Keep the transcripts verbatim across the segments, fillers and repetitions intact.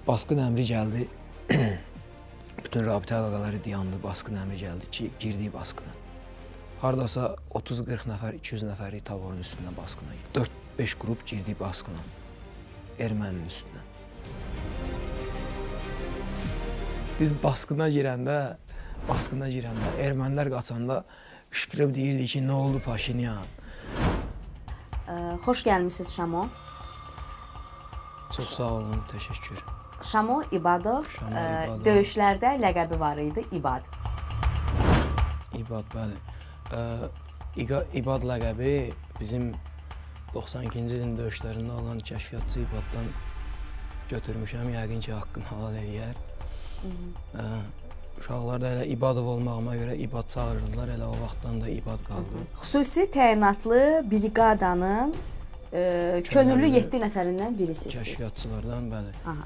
Basqın əmri gəldi. Bütün rabitə əlaqələri dayandı, basqın əmri gəldi ki, girdik basqına. Hardasa otuz qırx nəfər, iki yüz nəfərlik tavorun üstünə basqına. dörd beş qrup girdik basqına, erməninin üstünə. Biz basqına girəndə, basqına girəndə, ermənilər qaçanda qışqırıb deyirdik ki, nə oldu Paşinyan? Xoş gəlmişsiniz Şamo. Çox sağ olun, təşəkkür. Şamo İbadov, Şamo İbadov. Döyüşlərdə ləqəbi var idi, İbad. İbad, bəli. İbad ləqəbi bizim doxsan ikinci ilin döyüşlərində olan kəşfiyyatçı İbaddan götürmüşəm. Yəqin ki, haqqını halal eləyər. Uşaqlarda elə İbadov olmağıma görə İbad çağırırdılar, elə o vaxtdan da İbad qaldı. Xüsusi təyinatlı briqadanın könüllü yeddi nəfərindən birisiniz. Kəşfiyyatçılardan, bəli.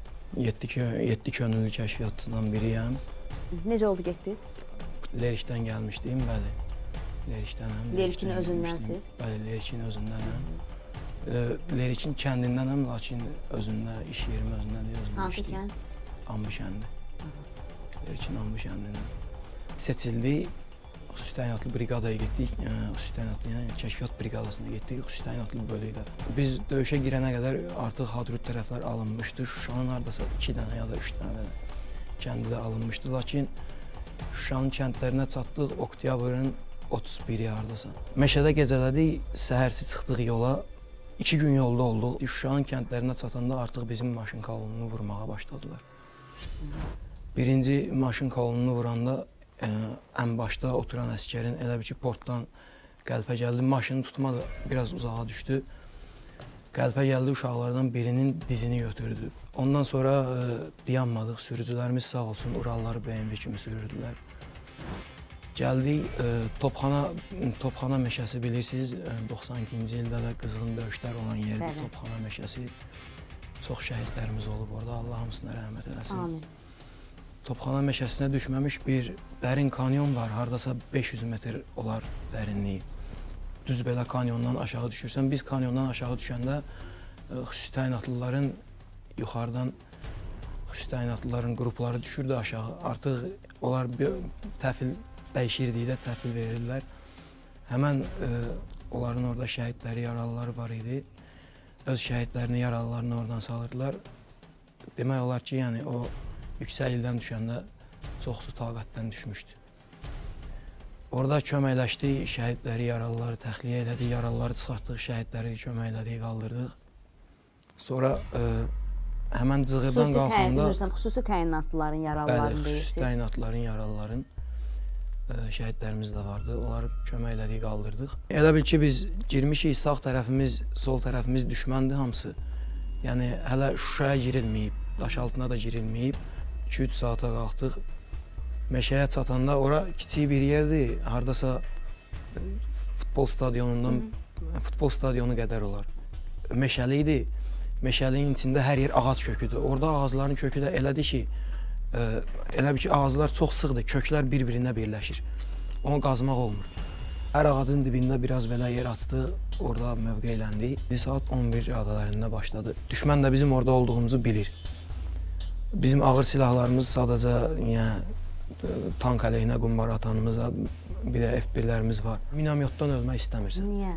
yeddi könüllü kəşfiyyatçıdan biriyəm. Necə oldu getdiniz? Lerikdən gəlmişdim, bəli. Lerikdənəm. Lerikin özündənsiz? Bəli, Lerikin özündənəm. Lerikin kəndindənəm, lakin özündə, iş yerim özündədir. Hansı kənd? Ambi kəndi. Lerikin Ambi kəndindən. Seçildi, xüsusi təyinatlı briqadaya getdik, xüsusi təyinatlı, yəni kəşfiyyat briqadasına getdik, xüsusi təyinatlı bölükdə. Biz döyüşə girənə qədər artıq hadrut tərəflər alınmışdı. Şuşanın hardasa iki dənə ya da üç dənə kəndi də alınmışdı. Lakin Şuşanın kəndlərinə çatdıq oktyabrın otuz biri hardasa. Meşədə gecələdik, səhərsi çıxdıq yola. İki gün yolda olduq. Şuşanın kəndlərinə çatanda artıq bizim maşın kolonunu vurmağa başladılar. Birinci maşın kolonunu vuranda ən başda oturan əskərin elə bir ki, portdan qəlpə gəldi. Maşını tutmadı, biraz uzağa düşdü. Qəlpə gəldi, uşaqlardan birinin dizini götürdü. Ondan sonra dayanmadıq, sürücülərimiz sağ olsun, Uralları B M W kimi sürürdülər. Gəldik, Topxana meşəsi bilirsiniz, doxsan ikinci ildə də qızğın döyüşlər olan yerdir Topxana meşəsi. Çox şəhidlərimiz olub orada, Allah hamısına rəhmət eləsin. Amin. Topxana meşəsinə düşməmiş bir dərin kanyon var, hardasa beş yüz metr olar dərinliyi. Düz belə kanyondan aşağı düşürsən, biz kanyondan aşağı düşəndə xüsusi təyinatlıların yuxarıdan xüsusi təyinatlıların qrupları düşürdü aşağı. Artıq onlar təhvil dəyişirdikdə təhvil verirlər. Həmən onların orada şəhidləri, yaralıları var idi. Öz şəhidlərini, yaralılarını oradan salırdılar. Demək olar ki, yəni o yüksək ildən düşəndə çoxsu taqətdən düşmüşdü. Orada köməkləşdik, şəhidləri, yaralıları təxliyə elədik, yaralıları çıxartdıq, şəhidləri köməklədik, qaldırdıq. Sonra həmən cığırdan qalxanda... Xüsusi təyinatlıların yaralılarını deyirsiniz? Bəli, xüsusi təyinatlıların, yaralıların şəhidlərimiz də vardı, onları köməklədik, qaldırdıq. Elə bil ki, biz girmişik, sağ tərəfimiz, sol tərəfimiz düşməndir hamısı. Yəni, hələ Şuşaya girilməyib, daş altına da girilməyib. iki üç saata qalxdıq. Meşəyə çatanda ora kiçik bir yerdir, hardasa futbol stadionundan, futbol stadionu qədər olar. Meşəli idi, meşəliyin içində hər yer ağac köküdür. Orada ağacların kökü də elədir ki, elə bir ki, ağaclar çox sıxdır, köklər bir-birinə birləşir. Onu qazmaq olmur. Hər ağacın dibində biraz belə yer açdıq, orada mövqeyləndik. Saat on bir radələrində başladı. Düşmən də bizim orada olduğumuzu bilir. Bizim ağır silahlarımız sadəcə tank əleyhinə qumbara atanımız, bir də F birlərimiz var. Minamyotdan ölmək istəmirsən. Niyə?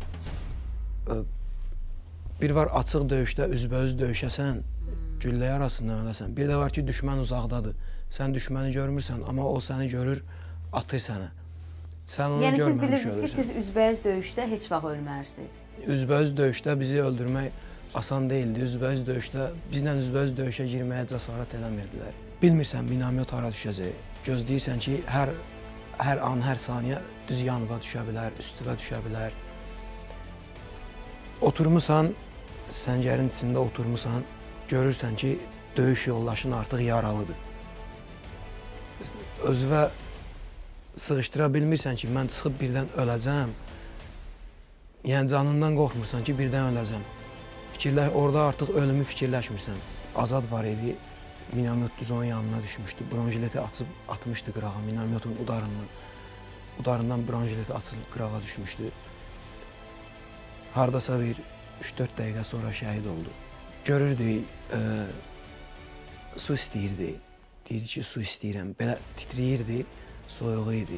Bir var açıq döyüşdə üzbəüz döyüşəsən, güllə arasında öləsən. Bir də var ki, düşmən uzaqdadır. Sən düşməni görmürsən, amma o səni görür, atır sənə. Sən onu görməmiş ölürsən. Yəni siz bilirsiniz ki, siz üzbəüz döyüşdə heç vaxt ölmərsiniz. Üzbəüz döyüşdə bizi öldürmək asan deyildi. Üzbəüz döyüşdə, bizlə üzbəüz döyüşə girməyə cəsarət eləmirdilər. Bilmirsən, minamyot hara düşəcək. Gözləyirsən ki, hər an, hər saniyə düz yanıva düşə bilər, üstüvə düşə bilər. Oturmusan, səngərin içində oturmusan, görürsən ki, döyüş yoldaşın artıq yaralıdır. Özünə sığışdıra bilmirsən ki, mən çıxıb birdən öləcəm. Yəni, canından qorxmursan ki, birdən öləcəm. Orada artıq ölümü fikirləşmirsən. Azad var idi, minamyot düz onun yanına düşmüşdü. Bronjileti açıb atmışdı qırağa, minamyotun udarından. Udarından bronjileti açılıb qırağa düşmüşdü. Hardasa bir üç dörd dəqiqə sonra şəhid oldu. Görürdük, su istəyirdi. Deyirdi ki, su istəyirəm. Belə titrəyirdi, soyuğu idi.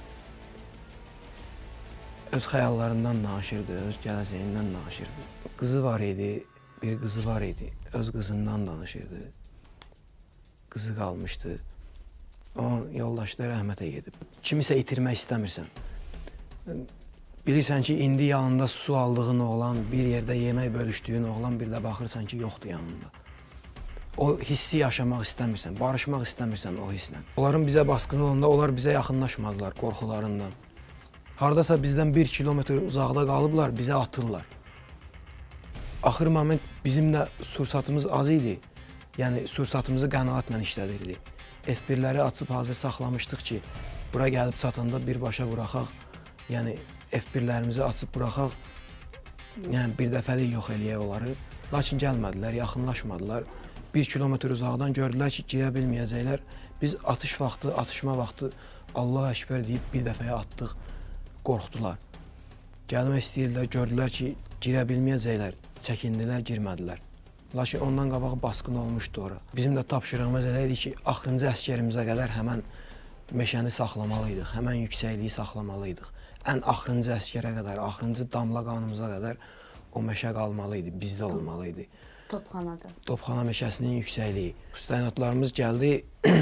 Öz xəyallarından danışırdı, öz gələcəyindən danışırdı. Qızı var idi, bir qızı var idi. Öz qızından danışırdı. Qızı qalmışdı. O yoldaşı da rəhmətə gedib. Kimisə itirmək istəmirsən. Bilirsən ki, indi yanında su aldığın oğlan, bir yerdə yemək bölüşdüyün oğlan, bir də baxırsan ki, yoxdur yanında. O hissi yaşamaq istəmirsən, barışmaq istəmirsən o hisslə. Onların bizə baskını olanda onlar bizə yaxınlaşmadılar qorxularından. Hardasa bizdən bir kilometr uzaqda qalıblar, bizə atırlar. Axır moment bizim də sursatımız az idi. Yəni sursatımızı qənaətlə işlədirdi. F birləri açıb hazır saxlamışdıq ki, bura gəlib çatanda birbaşa buraxaq. Yəni F birlərimizi açıb buraxaq. Yəni bir dəfəlik yox eləyək onları. Lakin gəlmədilər, yaxınlaşmadılar. Bir kilometr uzaqdan gördülər ki, girə bilməyəcəklər. Biz atış vaxtı, atışma vaxtı Allah Əkbər deyib bir dəfəyə atdıq. Qorxdular. Gəlmək istəyirdilər, gördülər ki, girə bilməyəcəklər. Çəkindilər, girmədilər. Lakin ondan qabağı basqın olmuşdu ora. Bizim də tapşırığımız elə idi ki, axırıncı əsgərimizə qədər həmən meşəni saxlamalıydıq, həmən yüksəkliyi saxlamalıydıq. Ən axırıncı əsgərə qədər, axırıncı damla qanımıza qədər o meşə qalmalıydı, bizdə olmalıydı. Topxanada. Topxana meşəsinin yüksəkliyi. Təyinatlarımız gəldi.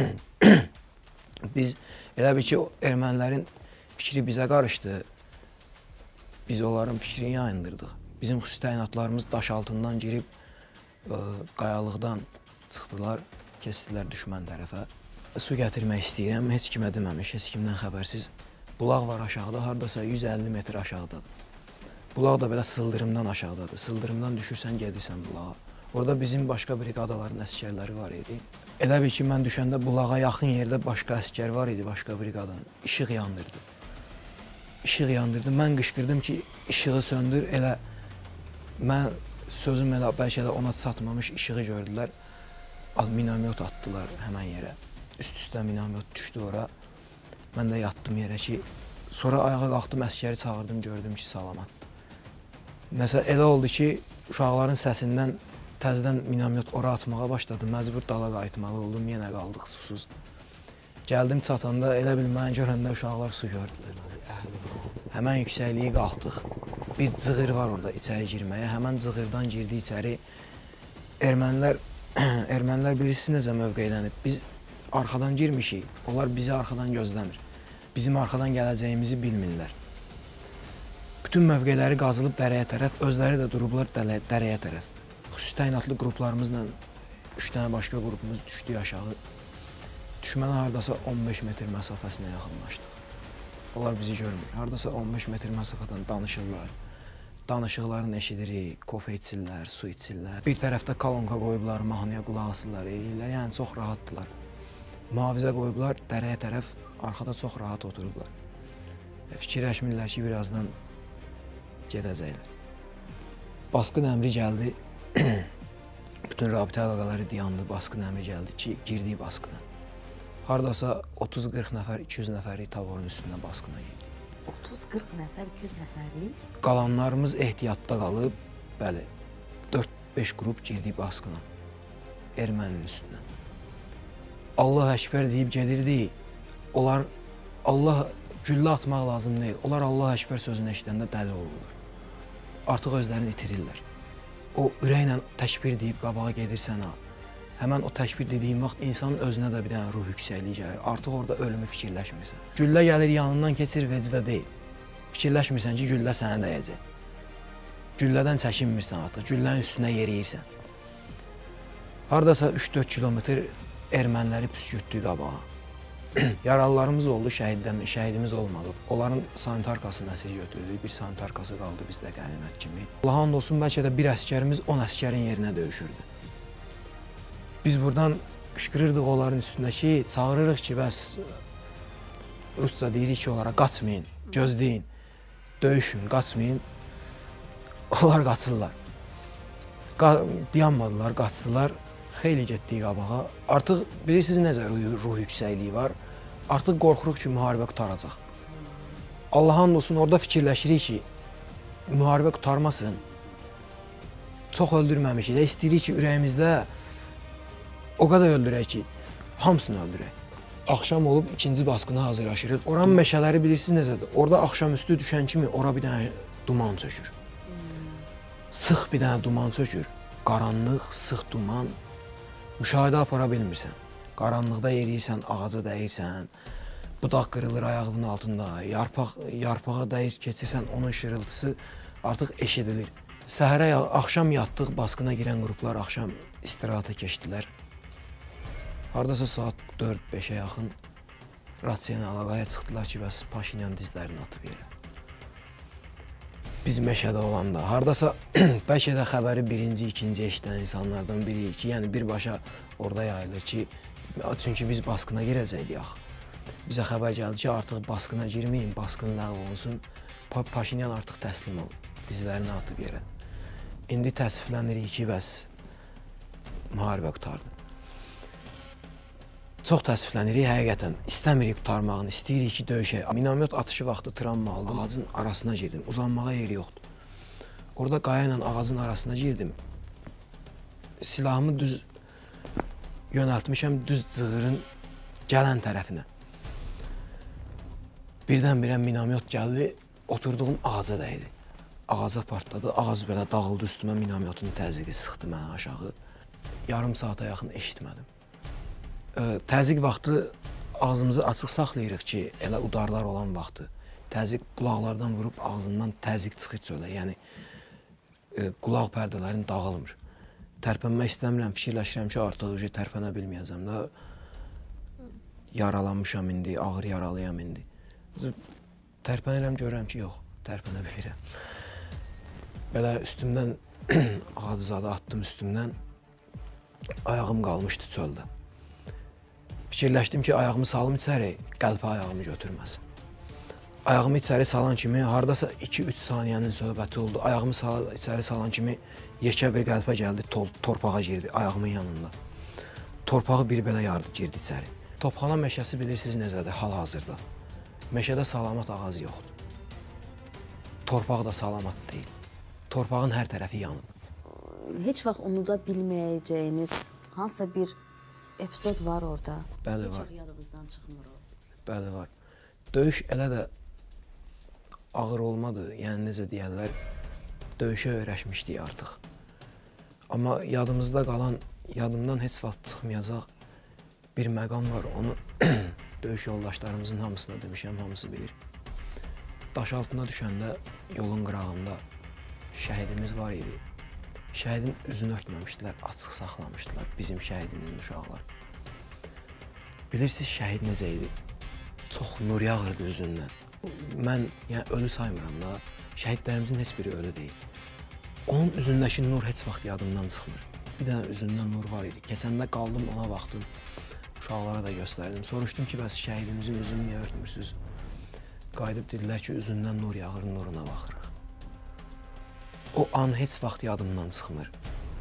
Biz elə bir ki, ermənilərin fikri bizə qarışdı. Biz onların fikrini yayındırdıq. Bizim xüsusi təyinatlarımız daş altından girib ə, qayalıqdan çıxdılar, kestilər düşmən tərəfə. Su gətirmək istəyirəm, heç kimə deməmiş, heç kimdən xəbərsiz. Bulaq var aşağıda, hardasa yüz əlli metr aşağıdadır. Bulaq da belə sıldırımdan aşağıdadır. Sıldırımdan düşürsən, gedirsən bulağa. Orada bizim başqa briqadaların əsgərləri var idi. Elə bil ki, mən düşəndə bulağa yaxın yerdə başqa əsgər var idi, başqa briqadanın. İşıq yandırdı. İşıq yandırdı. Mən qışqırdım ki, işığı söndür. Elə mən sözüm elə bəlkə də ona çatmamış işığı gördülər. Minamyot atdılar həmən yerə. Üst-üstə minamyot düşdü ora. Mən də yatdım yerə ki, sonra ayağa qalxdım, əskəri çağırdım, gördüm ki, salamatdır. Nəsə elə oldu ki, uşaqların səsindən təzədən minamyot ora atmağa başladı. Məcbur dala qayıtmalı oldum, yenə qaldıq susuz. Gəldim çatanda elə bil mən görəndə uşaqlar su gördülər. Həmən yüksəkliyi qalxdıq. Bir cığır var orada içəri girməyə. Həmən cığırdan girdi içəri. Ermənilər, ermənilər birisi necə mövqeylənib. Biz arxadan girmişik, onlar bizi arxadan gözləmir. Bizim arxadan gələcəyimizi bilmirlər. Bütün mövqeləri qazılıb dərəyə tərəf, özləri də durublar dərəyə tərəf. Xüsusi təyinatlı qruplarımızla üç dənə başqa qrupumuz düşdü aşağı. Düşmənə hardasa on beş metr məsafəsinə yaxınlaşdıq. Onlar bizi görmür. Hardasa on beş metr məsafədən danışırlar. Danışıqlarını eşidirik, kofe içirlər, su içirlər. Bir tərəfdə kolonka qoyublar, mahnıya qulaq asırlar, eləyirlər. Yəni çox rahatdılar. Mühafizə qoyublar, dərəyə tərəf, arxada çox rahat oturublar. Fikirləşmirlər ki, birazdan gedəcəklər. Basqın əmri gəldi. Bütün rabitə əlaqələri dayandı, basqın əmri gəldi ki, girdik basqına. Hardasa otuz qırx nəfər, iki yüz nəfərlik tavorun üstündə basqına girdi. otuz qırx nəfər, iki yüz nəfərlik? Qalanlarımız ehtiyatda qalıb, bəli, dörd beş qrup girdik basqına, erməninin üstünə. Allah Əkbər deyib gedirdi, onlar, Allah güllə atmaq lazım deyil, onlar Allah Əkbər sözünü eşidəndə dəli olurlar. Artıq özlərini itirirlər. O ürəklə təkbir deyib qabağa gedirsən ha. Həmən o təkbir dediyim vaxt insanın özünə də bir dənə ruh yüksəkliyi gəlir. Artıq orada ölümü fikirləşmirsən. Güllə gəlir yanından keçir vecdə deyil. Fikirləşmirsən ki, güllə sənə dəyəcək. Güllədən çəkinmirsən artıq, güllənin üstünə yeriyirsən. Hardasa üç dörd kilometr erməniləri püskürtdük qabağa. Yaralılarımız oldu, şəhiddən, şəhidimiz olmadı. Onların sanitarkasını əsir götürdük, bir sanitarkası qaldı bizdə qənimət kimi. Allah'a and olsun, bəlkə də bir əsgərimiz on əsgərin yerinə döyüşürdü. Biz buradan qışqırırdıq onların üstündəki, çağırırıq ki, bəs Rusca deyirik ki, onlara qaçmayın, gözləyin, döyüşün, qaçmayın. Onlar qaçırlar. Dayanmadılar, qaçdılar, xeyli getdik qabağa. Artıq bilirsiniz necə ruh yüksəkliyi var, artıq qorxuruq ki, müharibə qutaracaq. Allah'a and olsun, orada fikirləşirik ki, müharibə qutarmasın, çox öldürməmişik də, istəyirik ki, ürəyimizdə O qədər öldürək ki, hamısını öldürək. Axşam olub ikinci basqına hazırlaşırıq. Oranın meşələri bilirsiniz necədir? Orada axşamüstü düşən kimi ora bir dənə duman çökür. Sıx bir dənə duman çökür. Qaranlıq, sıx duman. Müşahidə apara bilmirsən. Qaranlıqda yeriyirsən, ağaca dəyirsən. Budaq qırılır ayağının altında. Yarpaq, yarpağa dəyir, keçirsən, onun şırıltısı artıq eşidilir. Səhərə, axşam yatdıq, basqına girən qruplar axşam istirahata keçdilər. Haradasa saat dörd beşə yaxın rasiya ilə əlaqəyə çıxdılar ki, bəs Paşinyan dizlərini atıb yerə. Biz meşədə olanda, haradasa bəlkə də xəbəri birinci, ikinci eşidən insanlardan biriyik ki, yəni birbaşa orada yayılır ki, çünki biz basqına girəcəkdik axı. Bizə xəbər gəldi ki, artıq basqına girməyin, basqın ləğv olunsun, pa Paşinyan artıq təslim olub, dizlərini atıb yerə. İndi təəssüflənirik ki, bəs müharibə qutardı. Çox təəssüflənirik, həqiqətən. İstəmirik qutarmağını, istəyirik ki, döyüşək. Minamyot atışı vaxtı travma aldım, ağacın arasına girdim, uzanmağa yeri yoxdur. Orada qaya ilə ağacın arasına girdim. Silahımı düz yönəltmişəm, düz cığırın gələn tərəfinə. Birdən-birə minamyot gəldi, oturduğum ağaca dəydi. Ağaca partladı, ağac belə dağıldı üstümə, minamyotun təzyiqi sıxdı mənə aşağı. Yarım saata yaxın eşitmədim. Təzyiq vaxtı ağzımızı açıq saxlayırıq ki, elə udarlar olan vaxtı. Təzyiq qulaqlardan vurub ağzından təzyiq çıxır çölə, yəni qulaq pərdələrin dağılmır. Tərpənmək istəmirəm, fikirləşirəm ki, artıq tərpənə bilməyəcəm də. Yaralanmışam indi, ağır yaralıyam indi. Tərpənirəm, görürəm ki, yox, tərpənə bilirəm. Belə üstümdən ağacı zadı atdım üstümdən, ayağım qalmışdı çöldə. Fikirləşdim ki, ayağımı salım içəri, qəlpə ayağımı götürməsin. Ayağımı içəri salan kimi, haradasa iki üç saniyənin söhbəti oldu. Ayağımı içəri salan kimi yekə bir qəlpə gəldi, torpağa girdi ayağımın yanında. Torpağı bir belə yardı, girdi içəri. Topxana meşəsi bilirsiniz necədir hal-hazırda. Meşədə salamat ağac yoxdur. Torpaq da salamat deyil. Torpağın hər tərəfi yanıb. Heç vaxt unuda bilməyəcəyiniz hansısa bir epizod var orada. Bəli, var. Heç yadınızdan çıxmır o. Bəli, var. Döyüş elə də ağır olmadı. Yəni, necə deyərlər, döyüşə öyrəşmişdik artıq. Amma yadımızda qalan, yadımdan heç vaxt çıxmayacaq bir məqam var. Onu döyüş yoldaşlarımızın hamısına demişəm, hamısı bilir. Daş altına düşəndə yolun qırağında şəhidimiz var idi. Şəhidin üzünü örtməmişdilər, açıq saxlamışdılar bizim şəhidimizin uşaqlar. Bilirsiniz, şəhid necə idi? Çox nur yağırdı üzündən. Mən yəni, ölü saymıram da, şəhidlərimizin heç biri ölü deyil. Onun üzündəki nur heç vaxt yadımdan çıxmır. Bir dənə üzündən nur var idi. Keçəndə qaldım, ona baxdım, uşaqlara da göstərdim. Soruşdum ki, bəs şəhidimizin üzünü niyə örtmürsünüz? Qayıdıb dedilər ki, üzündən nur yağır, nuruna baxırıq. O an heç vaxt yadımdan çıxmır.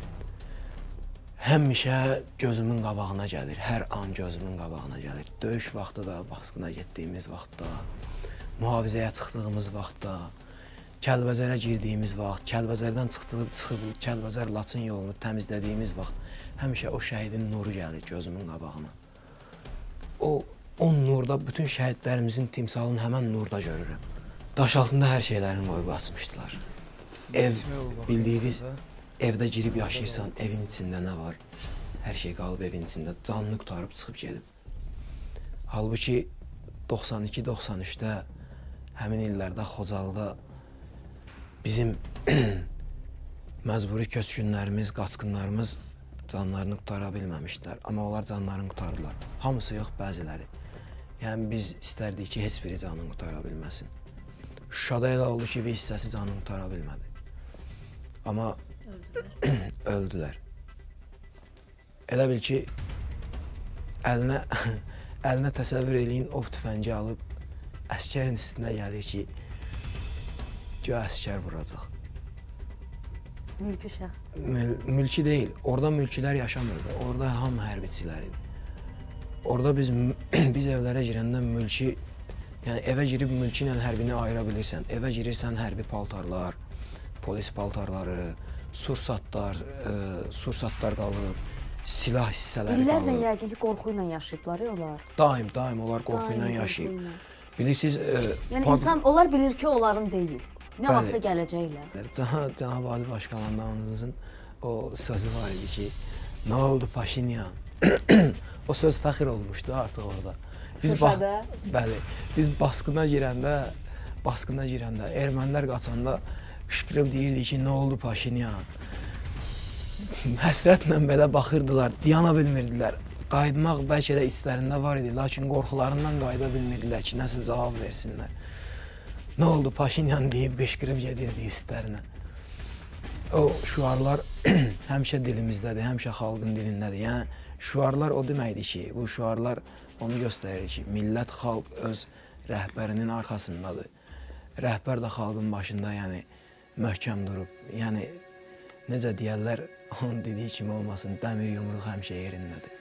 Həmişə gözümün qabağına gəlir, hər an gözümün qabağına gəlir. Döyüş vaxtı da, basqına getdiyimiz vaxtda, mühafizəyə çıxdığımız vaxtda, Kəlbəzərə girdiyimiz vaxt, Kəlbəzərdən çıxıb, çıxıb Kəlbəzər-Laçın yolunu təmizlədiyimiz vaxt, həmişə o şəhidin nuru gəlir gözümün qabağına. O, o nurda bütün şəhidlərimizin timsalını həmən nurda görürəm. Daş altında hər şeylərini qoyub açmışdılar. Ev, bildiyiniz, evdə girib yaşayırsan, evin içində nə var? Hər şey qalıb evin içində, canını qutarıb çıxıb gedib. Halbuki doxsan iki doxsan üçdə, həmin illərdə Xocalıda bizim məcburi köçkünlərimiz, qaçqınlarımız canlarını qutara bilməmişdilər. Amma onlar canlarını qutardılar. Hamısı yox, bəziləri. Yəni biz istərdik ki, heç biri canını qutara bilməsin. Şuşada elə oldu ki, bir hissəsi canını qutara bilmədi. Amma öldülər. Elə bil ki, əlinə, əlinə təsəvvür eləyin, ov tüfəngi alıb, əskərin üstünə gəlir ki, göyə əskər vuracaq. Mülki şəxsdir. Mül mülki deyil, orada mülkilər yaşamırdı, orada hamı hərbiçilər idi. Orada biz, biz evlərə girəndə mülki, yəni evə girib mülki ilə hərbini ayıra bilirsən. Evə girirsən hərbi paltarlar, polis paltarları, sursatlar, e, sursatlar qalıb, silah hissələri İllərlə qalıb. yəqin ki, qorxu ilə yaşayıblar ya onlar. Daim, daim onlar qorxu ilə Daim yaşayıb. qorxu ilə. Bilirsiniz, e, Yəni pad- insan, onlar bilir ki, onların deyil. Nə Bəli. vaxtsa gələcəklər. Cənab, Cənab Ali Başkomandanımızın o sözü var idi ki, nə oldu Paşinyan? O söz fəxr olmuşdu artıq orada. Biz Şuşada? Bəli, biz basqına girəndə, basqına girəndə, ermənilər qaçanda qışqırıb deyirdi ki, nə oldu Paşinyan? Həsrətlə belə baxırdılar, dayana bilmirdilər. Qayıtmaq bəlkə də istərində var idi, lakin qorxularından qayıda bilmirdilər ki, nəsə cavab versinlər. Nə oldu Paşinyan deyib qışqırıb gedirdi üstlərinə. O şüarlar həmişə dilimizdədir, həmişə xalqın dilindədir. Yəni şüarlar o deməkdir ki, bu şüarlar onu göstərir ki, millət, xalq öz rəhbərinin arxasındadır. Rəhbər də xalqın başında, yəni möhkəm durub. Yəni necə deyərlər, onun dediyi kimi olmasın, dəmir yumruq həmişə yerindədir.